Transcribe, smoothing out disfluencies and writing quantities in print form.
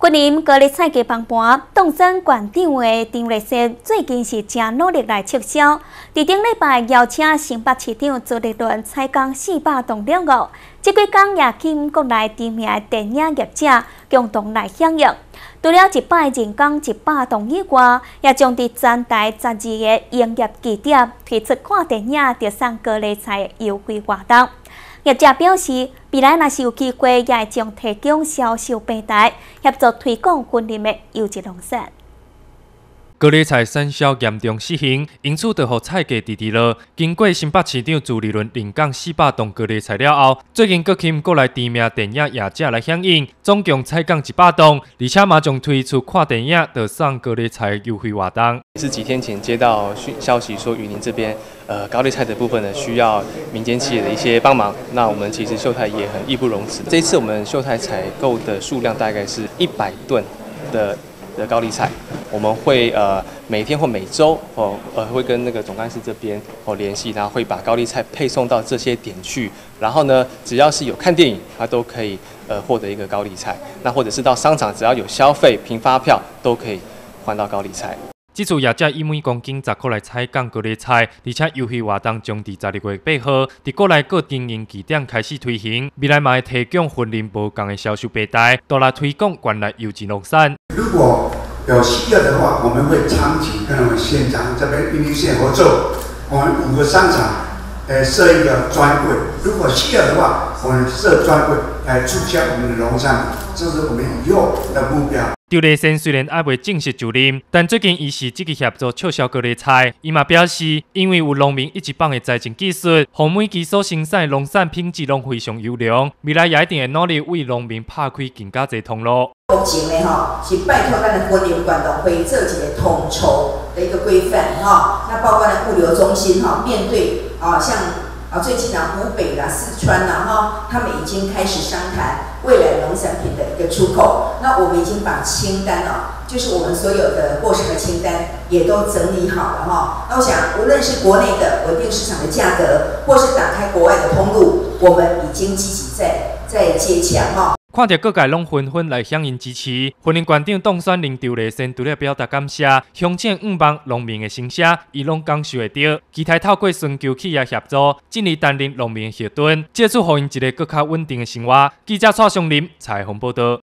婚姻高丽菜价崩盘，东山县长的张立生最近是正努力来促销。伫顶礼拜邀请新北市长朱立伦采购400栋了后，这几天也请国内知名的电影业者共同来响应。除了100人工100栋以外，也将伫全台12个营业地点推出看电影得送高丽菜的优惠活动。业者表示，未来若是有机会，也会将提供销售平台，协助推广婚姻的优质农产。 高丽菜产销严重失衡，因此就互菜价直直落。经过新北市长朱立伦临港400栋高丽菜了后，最近佫请国内知名电影业者来响应，总共采购100栋，而且马上推出看电影得送高丽菜优惠活动。 是几天前接到消息说，云林这边高丽菜的部分呢，需要民间企业的一些帮忙。那我们其实秀泰也很义不容辞。这一次我们秀泰采购的数量大概是100吨的高丽菜，我们会每天或每周会跟那个总干事这边联系，然后会把高丽菜配送到这些点去。然后呢，只要是有看电影，它都可以获得一个高丽菜。那或者是到商场，只要有消费凭发票，都可以换到高丽菜。 这次业者以每公斤10块来采购高丽菜，而且优惠活动将伫12月8号伫国内各经营据点开始推行。未来嘛会提供婚姻无同的销售平台，都来推广原来优质农产。 如果有需要的话，我们会长期跟我们县长这边云林县合作，我们5个商场设一个专柜。如果需要的话，我们设专柜来促销我们的农产品，这是我们以后的目标。 张立生虽然还未正式就任，但最近伊是积极协助促销高丽菜。伊嘛表示，因为有农民一级棒的栽种技术，互每期所生产农产品质拢非常优良。未来也一定会努力为农民拍开更加侪通路。 目前呢，是拜托咱的婚姻管农会做一个统筹的一个规范那包括呢物流中心面对像最近湖北啦、四川啦他们已经开始商谈未来农产品的一个出口。那我们已经把清单就是我们所有的过剩的清单也都整理好了那我想，无论是国内的稳定市场的价格，或是打开国外的通路，我们已经积极在接洽看到各界拢纷纷来响应支持，婚姻馆长当选人张立生除了表达感谢，乡亲希望农民的声声，伊拢感受会到，期待透过寻求企业协助，尽力担任农民的后盾，借此互因一个更加稳定的生活。记者蔡尚林采访报道。